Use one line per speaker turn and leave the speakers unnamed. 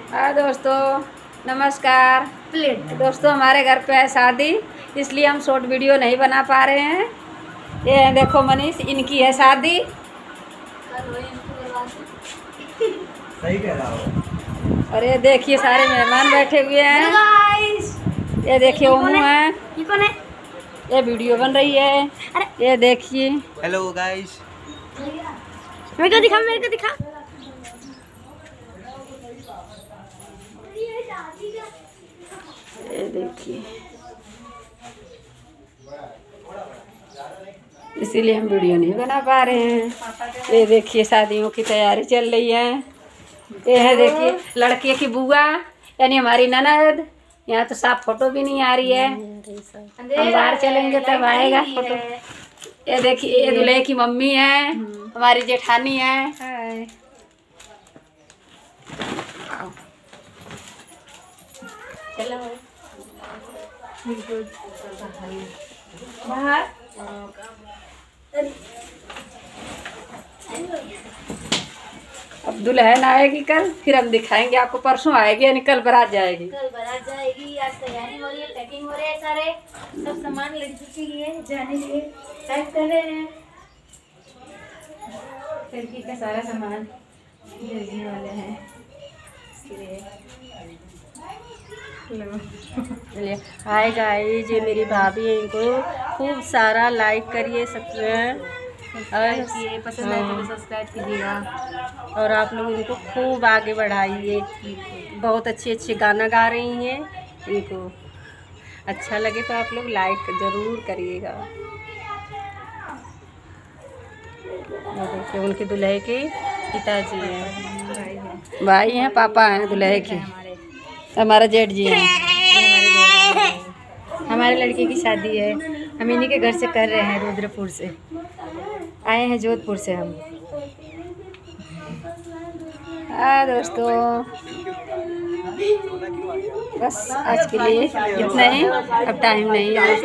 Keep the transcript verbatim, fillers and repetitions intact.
हाँ दोस्तों, नमस्कार। प्लेट दोस्तों, हमारे घर पे है शादी, इसलिए हम शॉर्ट वीडियो नहीं बना पा रहे हैं। ये देखो मनीष, इनकी है शादी।
सही कह रहा हो।
और ये देखिए सारे मेहमान बैठे हुए हैं। ये देखिए ओमू है।
ये कौन है?
ये वीडियो बन रही है। ये देखिए।
Hello guys.
मेरे को दिखा, मेरे को दिखा।
ये देखिए, इसीलिए हम वीडियो नहीं बना पा रहे हैं। ये देखिए शादियों की तैयारी चल रही है। ये है देखिए लड़के की बुआ यानी हमारी ननद। यहाँ तो साफ फोटो भी नहीं आ रही है, हम बाहर चलेंगे तब आएगा फोटो। ये देखिए ये दूल्हे की मम्मी है, हमारी जेठानी है। बाहर अब दुल्हन आएगी कल, फिर हम दिखाएंगे आपको। परसों आएगी यानी कल बारात जाएगी।
कल बारात जाएगी। आज तैयारी हो रही है, पैकिंग हो रही है, सारे सब सामान लड़की के लिए जाने के लिए पैक कर रहे हैं। लड़की का सारा सामान भेजने वाले हैं।
चलिए, हाय गाइस, ये मेरी भाभी है। इनको खूब सारा लाइक करिए, सब्सक्राइब और
पसंद आए तो सब्सक्राइब कीजिएगा।
और आप लोग इनको खूब आगे बढ़ाइए। बहुत अच्छे अच्छे गाना गा रही हैं। इनको अच्छा लगे तो आप लोग लाइक ज़रूर करिएगा। देखिए उनके दूल्हे के पिताजी हैं,
भाई हैं, पापा हैं दूल्हे के, हमारा जेठ जी हैं।
हमारे लड़के की शादी है, हम इन्हीं के घर से कर रहे हैं। रुद्रपुर से आए हैं, जोधपुर से हम।
हाँ दोस्तों, बस आज के लिए इतना ही, अब टाइम नहीं है।